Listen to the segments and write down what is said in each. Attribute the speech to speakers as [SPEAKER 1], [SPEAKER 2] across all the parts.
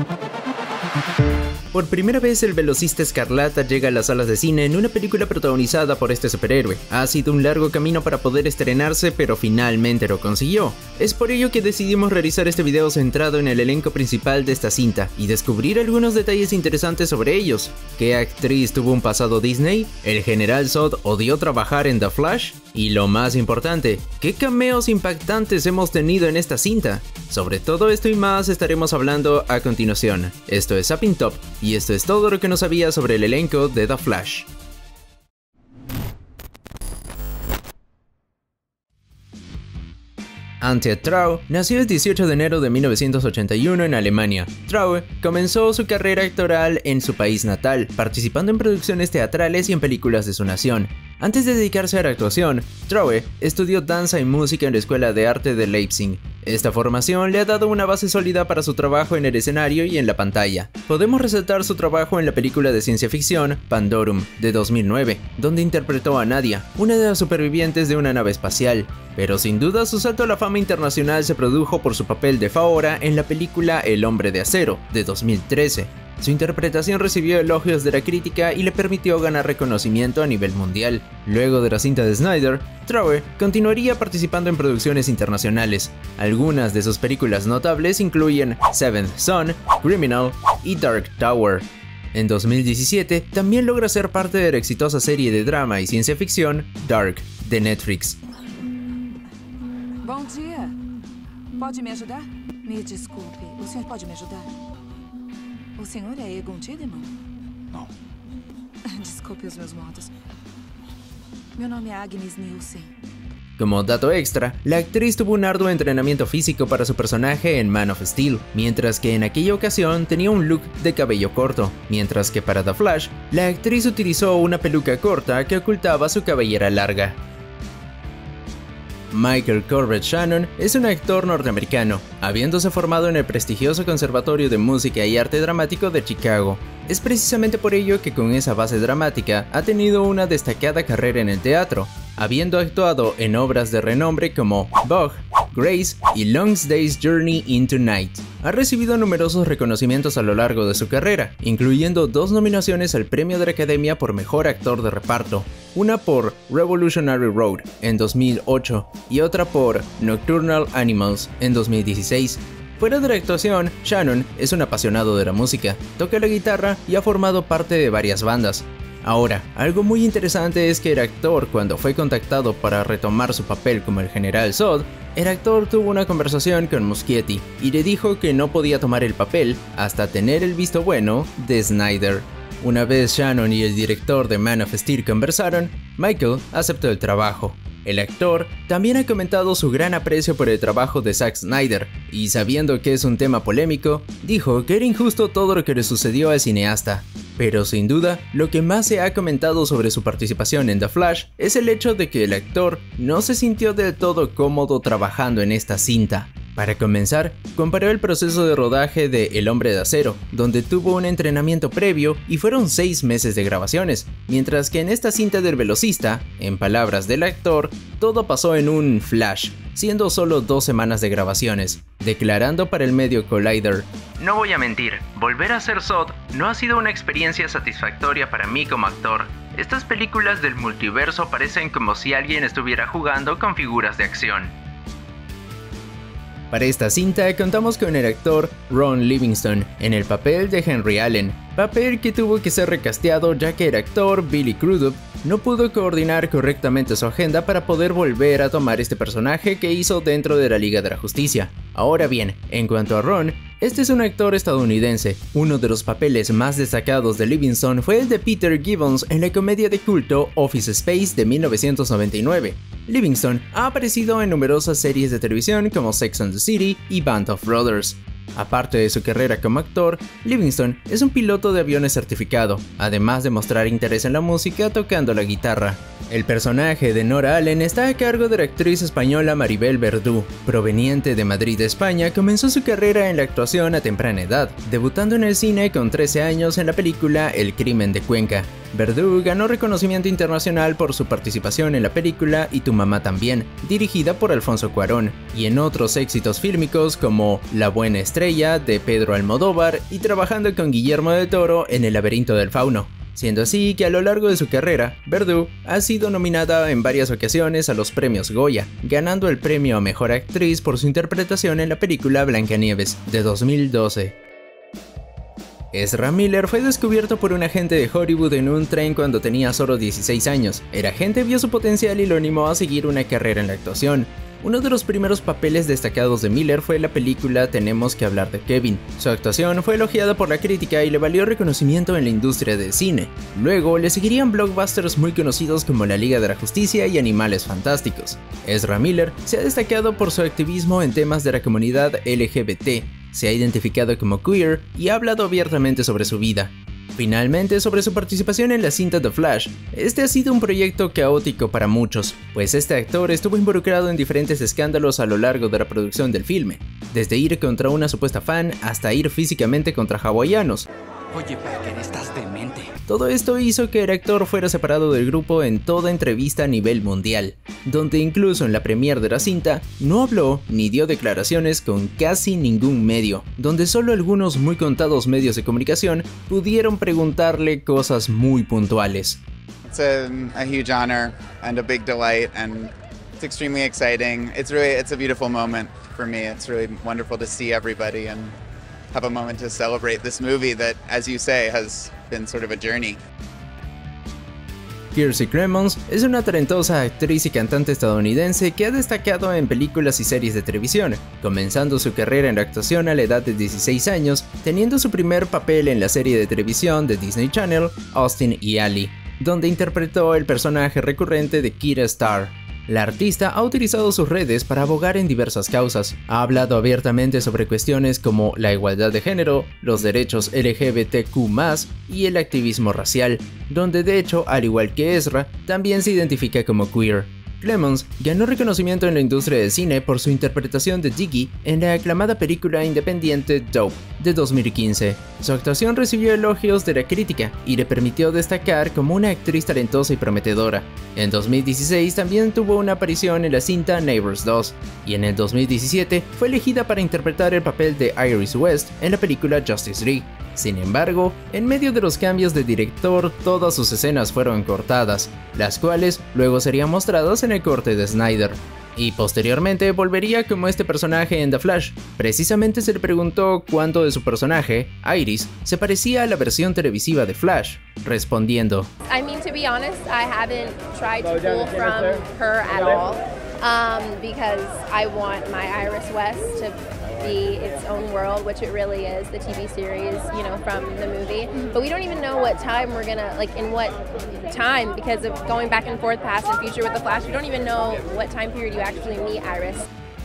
[SPEAKER 1] Por primera vez el velocista escarlata llega a las salas de cine en una película protagonizada por este superhéroe. Ha sido un largo camino para poder estrenarse, pero finalmente lo consiguió. Es por ello que decidimos realizar este video centrado en el elenco principal de esta cinta y descubrir algunos detalles interesantes sobre ellos. ¿Qué actriz tuvo un pasado Disney? ¿El General Zod odió trabajar en The Flash? Y lo más importante, ¿qué cameos impactantes hemos tenido en esta cinta? Sobre todo esto y más estaremos hablando a continuación. Esto es Zapping Top y esto es todo lo que no sabías sobre el elenco de The Flash. Antje Traue nació el 18 de enero de 1981 en Alemania. Traue comenzó su carrera actoral en su país natal, participando en producciones teatrales y en películas de su nación. Antes de dedicarse a la actuación, Traue estudió danza y música en la Escuela de Arte de Leipzig. Esta formación le ha dado una base sólida para su trabajo en el escenario y en la pantalla. Podemos resaltar su trabajo en la película de ciencia ficción Pandorum de 2009, donde interpretó a Nadia, una de las supervivientes de una nave espacial. Pero sin duda su salto a la fama internacional se produjo por su papel de Faora en la película El Hombre de Acero de 2013. Su interpretación recibió elogios de la crítica y le permitió ganar reconocimiento a nivel mundial. Luego de la cinta de Snyder, Traue continuaría participando en producciones internacionales. Algunas de sus películas notables incluyen Seventh Son, Criminal y Dark Tower. En 2017 también logra ser parte de la exitosa serie de drama y ciencia ficción Dark de Netflix.
[SPEAKER 2] Bom dia. Pode me ajudar? Me desculpe, o senhor pode me ajudar? O senhor é Egon Tiedemann?
[SPEAKER 3] Não.
[SPEAKER 2] Desculpe os meus modos. Meu nome é Agnes Nielsen.
[SPEAKER 1] Como dato extra, la actriz tuvo un arduo entrenamiento físico para su personaje en Man of Steel, mientras que en aquella ocasión tenía un look de cabello corto, mientras que para The Flash, la actriz utilizó una peluca corta que ocultaba su cabellera larga. Michael Corbett Shannon es un actor norteamericano, habiéndose formado en el prestigioso Conservatorio de Música y Arte Dramático de Chicago. Es precisamente por ello que con esa base dramática ha tenido una destacada carrera en el teatro, habiendo actuado en obras de renombre como Bug, Grace y Long Day's Journey into Night. Ha recibido numerosos reconocimientos a lo largo de su carrera, incluyendo 2 nominaciones al Premio de la Academia por Mejor Actor de Reparto, una por Revolutionary Road en 2008 y otra por Nocturnal Animals en 2016. Fuera de la actuación, Shannon es un apasionado de la música, toca la guitarra y ha formado parte de varias bandas. Ahora, algo muy interesante es que el actor, cuando fue contactado para retomar su papel como el General Zod, el actor tuvo una conversación con Muschietti y le dijo que no podía tomar el papel hasta tener el visto bueno de Snyder. Una vez Shannon y el director de Man of Steel conversaron, Michael aceptó el trabajo. El actor también ha comentado su gran aprecio por el trabajo de Zack Snyder, y sabiendo que es un tema polémico, dijo que era injusto todo lo que le sucedió al cineasta. Pero sin duda, lo que más se ha comentado sobre su participación en The Flash es el hecho de que el actor no se sintió del todo cómodo trabajando en esta cinta. Para comenzar, comparó el proceso de rodaje de El Hombre de Acero, donde tuvo un entrenamiento previo y fueron 6 meses de grabaciones, mientras que en esta cinta del velocista, en palabras del actor, todo pasó en un flash, siendo solo 2 semanas de grabaciones, declarando para el medio Collider: "No voy a mentir, volver a ser Zod no ha sido una experiencia satisfactoria para mí como actor. Estas películas del multiverso parecen como si alguien estuviera jugando con figuras de acción". Para esta cinta contamos con el actor Ron Livingston en el papel de Henry Allen, papel que tuvo que ser recasteado ya que el actor Billy Crudup no pudo coordinar correctamente su agenda para poder volver a tomar este personaje que hizo dentro de la Liga de la Justicia. Ahora bien, en cuanto a Ron, este es un actor estadounidense. Uno de los papeles más destacados de Livingston fue el de Peter Gibbons en la comedia de culto Office Space de 1999. Livingston ha aparecido en numerosas series de televisión como Sex and the City y Band of Brothers. Aparte de su carrera como actor, Livingston es un piloto de aviones certificado, además de mostrar interés en la música tocando la guitarra. El personaje de Nora Allen está a cargo de la actriz española Maribel Verdú. Proveniente de Madrid, España, comenzó su carrera en la actuación a temprana edad, debutando en el cine con 13 años en la película El crimen de Cuenca. Verdú ganó reconocimiento internacional por su participación en la película Y tu mamá también, dirigida por Alfonso Cuarón, y en otros éxitos fílmicos como La buena estrella estrella de Pedro Almodóvar y trabajando con Guillermo del Toro en El laberinto del fauno. Siendo así que a lo largo de su carrera, Verdu ha sido nominada en varias ocasiones a los premios Goya, ganando el premio a Mejor Actriz por su interpretación en la película Blancanieves, de 2012. Ezra Miller fue descubierto por un agente de Hollywood en un tren cuando tenía solo 16 años. El agente vio su potencial y lo animó a seguir una carrera en la actuación. Uno de los primeros papeles destacados de Miller fue la película Tenemos que hablar de Kevin. Su actuación fue elogiada por la crítica y le valió reconocimiento en la industria del cine. Luego le seguirían blockbusters muy conocidos como La Liga de la Justicia y Animales Fantásticos. Ezra Miller se ha destacado por su activismo en temas de la comunidad LGBT, se ha identificado como queer y ha hablado abiertamente sobre su vida. Finalmente, sobre su participación en la cinta The Flash, este ha sido un proyecto caótico para muchos, pues este actor estuvo involucrado en diferentes escándalos a lo largo de la producción del filme, desde ir contra una supuesta fan hasta ir físicamente contra hawaianos.
[SPEAKER 3] Oye, Parker, estás demente.
[SPEAKER 1] Todo esto hizo que el actor fuera separado del grupo en toda entrevista a nivel mundial, donde incluso en la premiere de la cinta no habló ni dio declaraciones con casi ningún medio, donde solo algunos muy contados medios de comunicación pudieron preguntarle cosas muy puntuales.
[SPEAKER 4] It's a huge honor and a big delight, and it's extremely exciting. It's a beautiful moment for me. It's really wonderful to see everybody and have a moment to celebrate this movie that, as you say, has been sort of a journey.
[SPEAKER 1] Kiersey Clemons es una talentosa actriz y cantante estadounidense que ha destacado en películas y series de televisión, comenzando su carrera en la actuación a la edad de 16 años, teniendo su primer papel en la serie de televisión de Disney Channel, Austin y Ally, donde interpretó el personaje recurrente de Kira Starr. La artista ha utilizado sus redes para abogar en diversas causas, ha hablado abiertamente sobre cuestiones como la igualdad de género, los derechos LGBTQ+, y el activismo racial, donde de hecho, al igual que Ezra, también se identifica como queer. Clemons ganó reconocimiento en la industria del cine por su interpretación de Diggy en la aclamada película independiente Dope, de 2015. Su actuación recibió elogios de la crítica y le permitió destacar como una actriz talentosa y prometedora. En 2016 también tuvo una aparición en la cinta Neighbors 2, y en el 2017 fue elegida para interpretar el papel de Iris West en la película Justice League. Sin embargo, en medio de los cambios de director, todas sus escenas fueron cortadas, las cuales luego serían mostradas en el corte de Snyder. Y posteriormente volvería como este personaje en The Flash. Precisamente se le preguntó cuánto de su personaje, Iris, se parecía a la versión televisiva de Flash, respondiendo:
[SPEAKER 5] I mean, to be honest, I haven't tried to pull from her at all, because I want my Iris West to be its own world, which it really is, the TV series, you know, from the movie. But we don't even know what time we're gonna, like, in what time, because of going back and forth, past and future with the Flash, we don't even know what time period you actually meet Iris.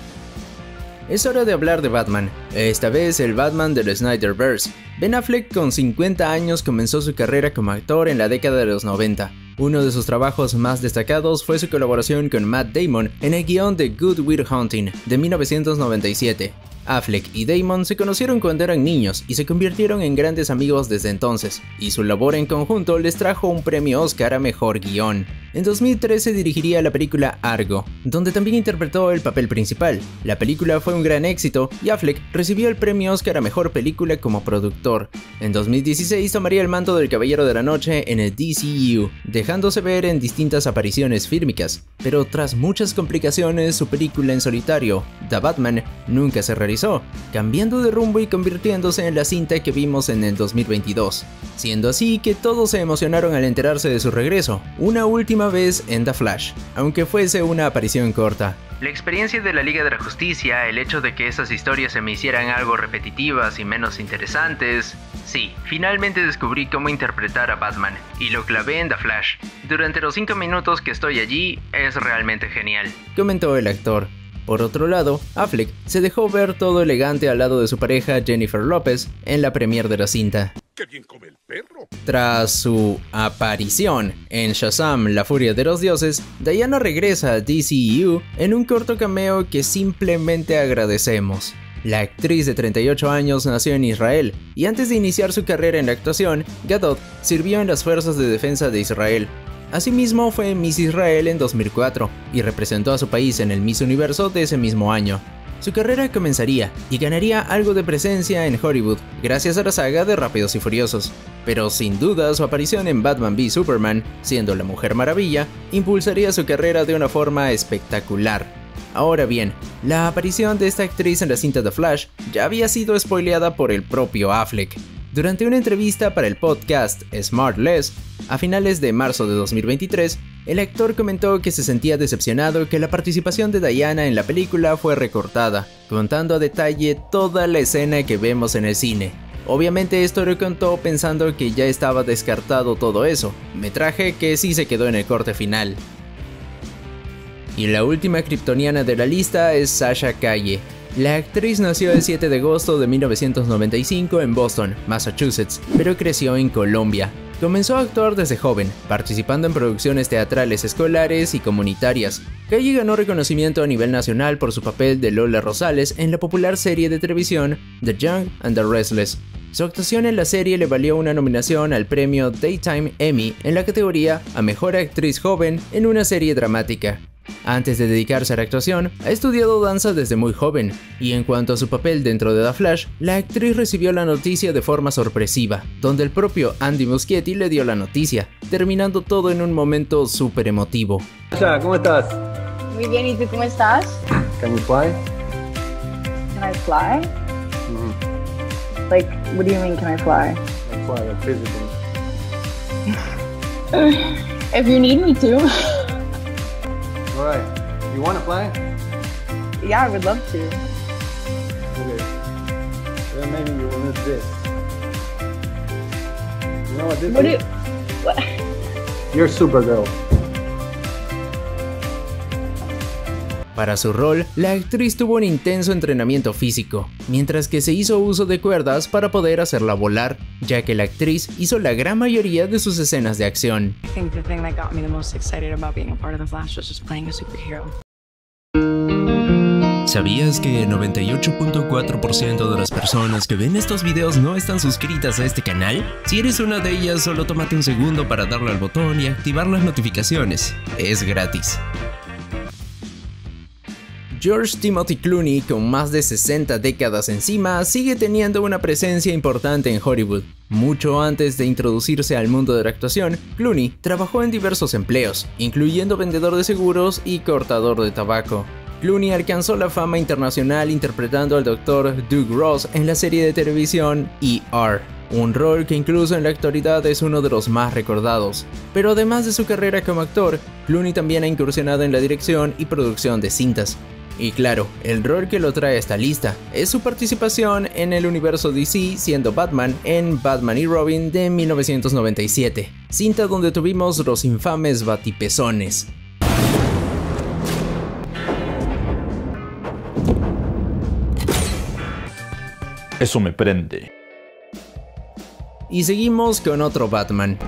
[SPEAKER 1] Es hora de hablar de Batman, esta vez el Batman del Snyderverse. Ben Affleck, con 50 años, comenzó su carrera como actor en la década de los 90. Uno de sus trabajos más destacados fue su colaboración con Matt Damon en el guión de Good Will Hunting, de 1997. Affleck y Damon se conocieron cuando eran niños y se convirtieron en grandes amigos desde entonces, y su labor en conjunto les trajo un premio Oscar a Mejor Guión. En 2013 dirigiría la película Argo, donde también interpretó el papel principal. La película fue un gran éxito y Affleck recibió el premio Oscar a Mejor Película como productor. En 2016 tomaría el manto del Caballero de la Noche en el DCU, dejándose ver en distintas apariciones fílmicas, pero tras muchas complicaciones su película en solitario, The Batman, nunca se realizó, cambiando de rumbo y convirtiéndose en la cinta que vimos en el 2022. Siendo así que todos se emocionaron al enterarse de su regreso, una última vez en The Flash, aunque fuese una aparición corta. La experiencia de la Liga de la Justicia, el hecho de que esas historias se me hicieran algo repetitivas y menos interesantes... Sí, finalmente descubrí cómo interpretar a Batman, y lo clavé en The Flash. Durante los 5 minutos que estoy allí, es realmente genial, comentó el actor. Por otro lado, Affleck se dejó ver todo elegante al lado de su pareja Jennifer Lopez en la premiere de la cinta.
[SPEAKER 6] ¡Qué bien come el perro!
[SPEAKER 1] Tras su aparición en Shazam: La Furia de los Dioses, Diana regresa a DCU en un corto cameo que simplemente agradecemos. La actriz de 38 años nació en Israel, y antes de iniciar su carrera en la actuación, Gadot sirvió en las Fuerzas de Defensa de Israel. Asimismo fue Miss Israel en 2004, y representó a su país en el Miss Universo de ese mismo año. su carrera comenzaría y ganaría algo de presencia en Hollywood gracias a la saga de Rápidos y Furiosos. Pero sin duda su aparición en Batman v Superman, siendo la Mujer Maravilla, impulsaría su carrera de una forma espectacular. Ahora bien, la aparición de esta actriz en la cinta The Flash ya había sido spoileada por el propio Affleck. Durante una entrevista para el podcast Smartless, a finales de marzo de 2023, el actor comentó que se sentía decepcionado que la participación de Diana en la película fue recortada, contando a detalle toda la escena que vemos en el cine. Obviamente esto lo contó pensando que ya estaba descartado todo eso, metraje que sí se quedó en el corte final. Y la última kryptoniana de la lista es Sasha Calle. La actriz nació el 7 de agosto de 1995 en Boston, Massachusetts, pero creció en Colombia. Comenzó a actuar desde joven, participando en producciones teatrales escolares y comunitarias. Calle ganó reconocimiento a nivel nacional por su papel de Lola Rosales en la popular serie de televisión The Young and the Restless. Su actuación en la serie le valió una nominación al premio Daytime Emmy en la categoría a Mejor Actriz Joven en una serie dramática. Antes de dedicarse a la actuación, ha estudiado danza desde muy joven, y en cuanto a su papel dentro de The Flash, la actriz recibió la noticia de forma sorpresiva, donde el propio Andy Muschietti le dio la noticia, terminando todo en un momento súper emotivo.
[SPEAKER 6] Sasha, ¿cómo estás?
[SPEAKER 7] Muy bien, ¿y tú cómo estás?
[SPEAKER 6] Can you fly?
[SPEAKER 7] Can I fly? Like, what do you mean, can I fly?
[SPEAKER 6] Can fly, like physically.
[SPEAKER 7] If you need me to.
[SPEAKER 6] Alright. You wanna fly?
[SPEAKER 7] Yeah, I would love to.
[SPEAKER 6] Okay. Then maybe you will need this. You know what this is?
[SPEAKER 7] What?
[SPEAKER 6] You're Supergirl.
[SPEAKER 1] Para su rol, la actriz tuvo un intenso entrenamiento físico, mientras que se hizo uso de cuerdas para poder hacerla volar, ya que la actriz hizo la gran mayoría de sus escenas de acción.
[SPEAKER 2] I think the thing that got me the most excited about being a part of The Flash was just playing a superhero.
[SPEAKER 1] ¿Sabías que el 98.4% de las personas que ven estos videos no están suscritas a este canal? Si eres una de ellas, solo tómate un segundo para darle al botón y activar las notificaciones. Es gratis. George Timothy Clooney, con más de 60 décadas encima, sigue teniendo una presencia importante en Hollywood. Mucho antes de introducirse al mundo de la actuación, Clooney trabajó en diversos empleos, incluyendo vendedor de seguros y cortador de tabaco. Clooney alcanzó la fama internacional interpretando al Dr. Doug Ross en la serie de televisión ER, un rol que incluso en la actualidad es uno de los más recordados. Pero además de su carrera como actor, Clooney también ha incursionado en la dirección y producción de cintas. Y claro, el rol que lo trae a esta lista es su participación en el universo DC siendo Batman en Batman y Robin de 1997, cinta donde tuvimos los infames batipezones.
[SPEAKER 8] Eso me prende.
[SPEAKER 1] Y seguimos con otro Batman.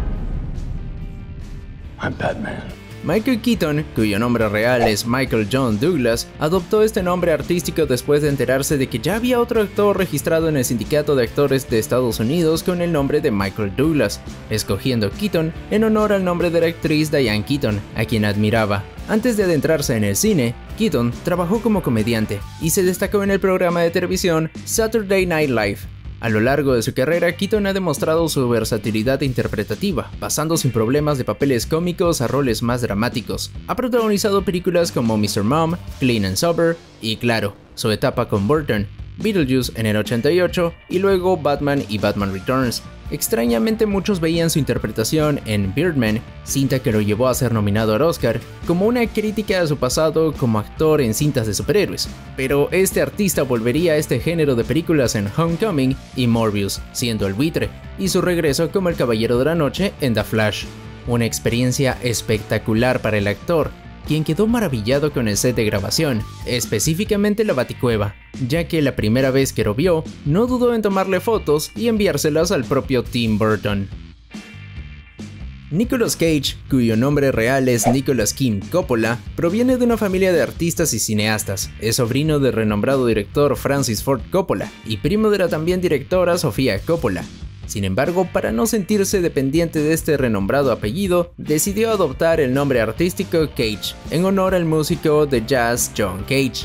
[SPEAKER 8] I'm Batman.
[SPEAKER 1] Michael Keaton, cuyo nombre real es Michael John Douglas, adoptó este nombre artístico después de enterarse de que ya había otro actor registrado en el Sindicato de Actores de Estados Unidos con el nombre de Michael Douglas, escogiendo Keaton en honor al nombre de la actriz Diane Keaton, a quien admiraba. Antes de adentrarse en el cine, Keaton trabajó como comediante y se destacó en el programa de televisión Saturday Night Live. A lo largo de su carrera, Keaton ha demostrado su versatilidad interpretativa, pasando sin problemas de papeles cómicos a roles más dramáticos. Ha protagonizado películas como Mr. Mom, Clean and Sober y, claro, su etapa con Burton, Beetlejuice en el 88 y luego Batman y Batman Returns. Extrañamente muchos veían su interpretación en Birdman, cinta que lo llevó a ser nominado al Oscar, como una crítica a su pasado como actor en cintas de superhéroes, pero este artista volvería a este género de películas en Homecoming y Morbius, siendo el buitre, y su regreso como el Caballero de la Noche en The Flash. Una experiencia espectacular para el actor, quien quedó maravillado con el set de grabación, específicamente la Baticueva, ya que la primera vez que lo vio, no dudó en tomarle fotos y enviárselas al propio Tim Burton. Nicolas Cage, cuyo nombre real es Nicolas Kim Coppola, proviene de una familia de artistas y cineastas. Es sobrino del renombrado director Francis Ford Coppola y primo de la también directora Sofía Coppola. Sin embargo, para no sentirse dependiente de este renombrado apellido, decidió adoptar el nombre artístico Cage, en honor al músico de jazz John Cage.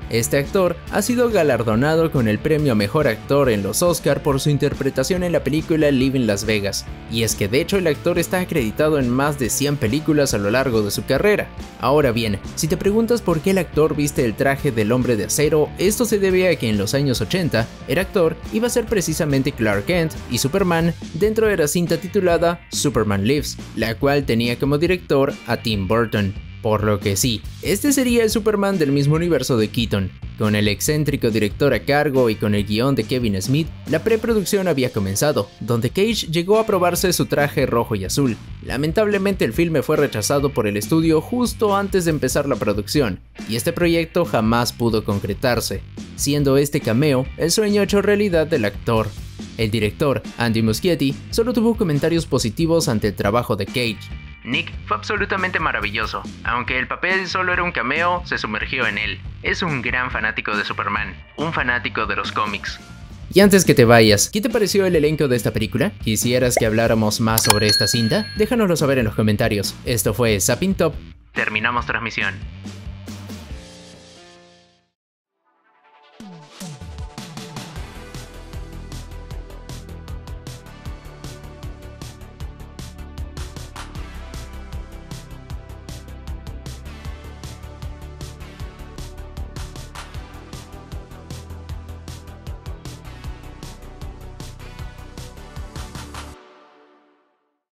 [SPEAKER 1] Este actor ha sido galardonado con el premio a Mejor Actor en los Oscar por su interpretación en la película Living Las Vegas, y es que de hecho el actor está acreditado en más de 100 películas a lo largo de su carrera. Ahora bien, si te preguntas por qué el actor viste el traje del Hombre de Acero, esto se debe a que en los años 80, el actor iba a ser precisamente Clark Kent y Superman dentro de la cinta titulada Superman Lives, la cual tenía como director a Tim Burton. Por lo que sí, este sería el Superman del mismo universo de Keaton. Con el excéntrico director a cargo y con el guión de Kevin Smith, la preproducción había comenzado, donde Cage llegó a probarse su traje rojo y azul. Lamentablemente el filme fue rechazado por el estudio justo antes de empezar la producción, y este proyecto jamás pudo concretarse, siendo este cameo el sueño hecho realidad del actor. El director, Andy Muschietti, solo tuvo comentarios positivos ante el trabajo de Cage. Nick fue absolutamente maravilloso. Aunque el papel solo era un cameo, se sumergió en él. Es un gran fanático de Superman, un fanático de los cómics. Y antes que te vayas, ¿qué te pareció el elenco de esta película? ¿Quisieras que habláramos más sobre esta cinta? Déjanoslo saber en los comentarios. Esto fue Zapping Top. Terminamos transmisión.